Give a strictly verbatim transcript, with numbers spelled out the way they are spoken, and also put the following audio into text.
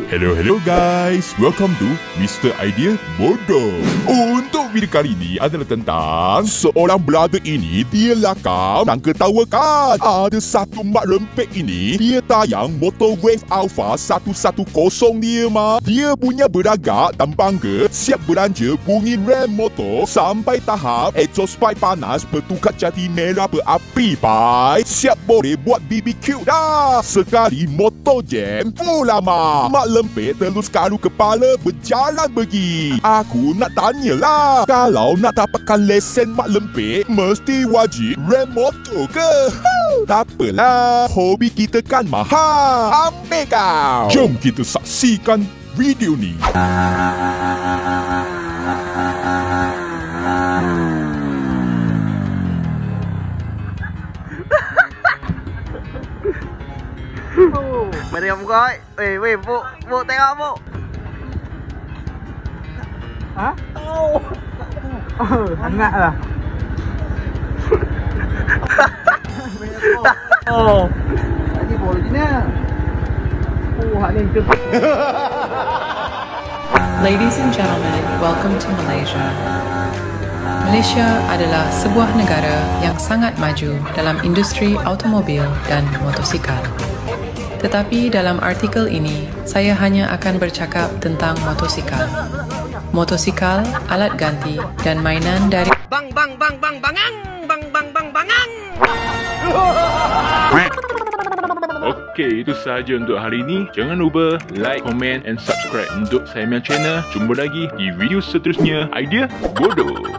Hello, hello guys. Welcome to Mister Idea Bodoh. Untuk video kali ini adalah tentang seorang brother ini dia lakam dan ketawakan. Ada satu mak lempek ini, dia tayang motor Wave Alpha seratus sepuluh dia mah. Dia punya beragak dan bangga, siap belanja bunyi rem motor sampai tahap exhaust pipe panas bertukar jadi merah berapi pai. Siap boleh buat B B Q dah. Sekali motor jam, full lama. Mak lempek terus kalu kepala berjalan pergi. Aku nak tanyalah, kalau nak dapatkan lesen mak lempek, mesti wajib rem motor ke? Tak apalah, hobi kita kan mahal. Ambil kau. Jom kita saksikan video ni. Mari kamu kau. Weh, weh, bu, bu tengok bu. Hah? Oh. Oh, sangatlah. Oh. Tadi boleh ni. Oh, hak ni ke. Ladies and gentlemen, welcome to Malaysia. Malaysia adalah sebuah negara yang sangat maju dalam industri automobil dan motosikal. Tetapi dalam artikel ini, saya hanya akan bercakap tentang motosikal. Motosikal, alat ganti dan mainan dari Bang, bang, bang, bang, bangang, bang, bang, bang, bangang. Okey, itu sahaja untuk hari ini. Jangan lupa like, comment and subscribe untuk saya punya channel. Jumpa lagi di video seterusnya. Idea Bodoh.